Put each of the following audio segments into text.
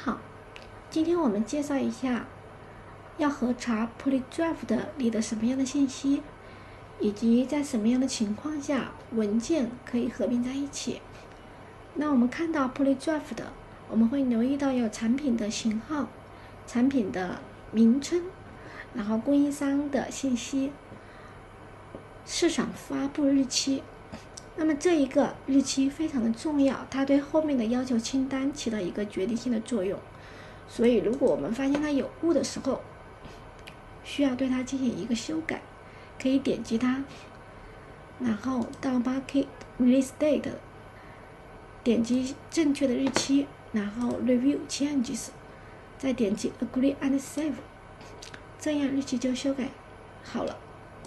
好，今天我们介绍一下要核查 predraft 里的什么样的信息，以及在什么样的情况下文件可以合并在一起。那我们看到 predraft， 我们会留意到有产品的型号、产品的名称，然后供应商的信息、市场发布日期。那么这一个日期非常的重要，它对后面的要求清单起到一个决定性的作用。所以如果我们发现它有误的时候，需要对它进行一个修改，可以点击它，然后到 Market Release Date， 点击正确的日期，然后 Review Changes， 再点击 Agree and Save， 这样日期就修改好了。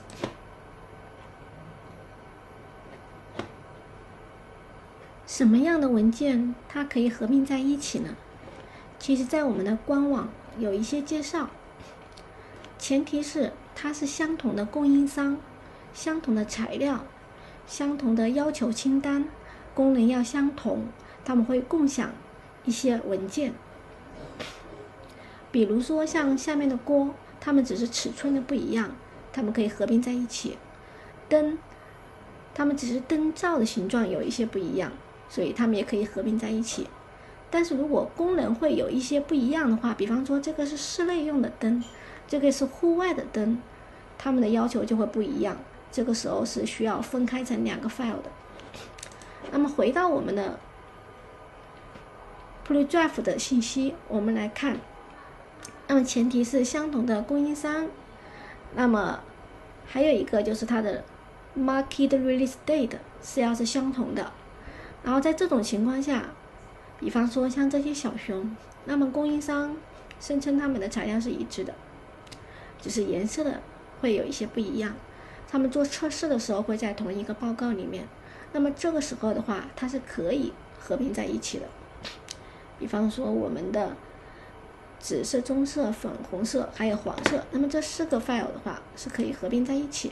什么样的文件它可以合并在一起呢？其实在我们的官网有一些介绍，前提是它是相同的供应商、相同的材料、相同的要求清单，功能要相同，他们会共享一些文件。比如说像下面的锅，它们只是尺寸的不一样，它们可以合并在一起。灯，它们只是灯罩的形状有一些不一样，所以它们也可以合并在一起。但是如果功能会有一些不一样的话，比方说这个是室内用的灯，这个是户外的灯，它们的要求就会不一样，这个时候是需要分开成两个 file 的。那么回到我们的 predraft 的信息，我们来看，那么前提是相同的供应商，那么还有一个就是它的 Market Release Date 是要是相同的。然后在这种情况下，比方说像这些小熊，那么供应商声称他们的材料是一致的，只是颜色的会有一些不一样，他们做测试的时候会在同一个报告里面，那么这个时候的话它是可以合并在一起的。比方说我们的紫色、棕色、粉红色还有黄色，那么这4个 file 的话是可以合并在一起。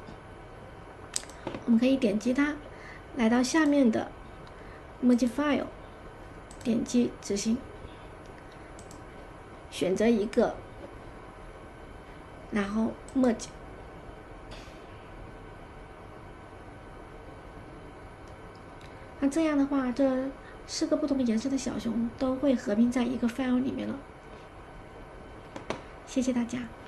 我们可以点击它，来到下面的 Merge File， 点击执行，选择一个，然后 Merge。那这样的话，这4个不同颜色的小熊都会合并在一个 file 里面了。谢谢大家。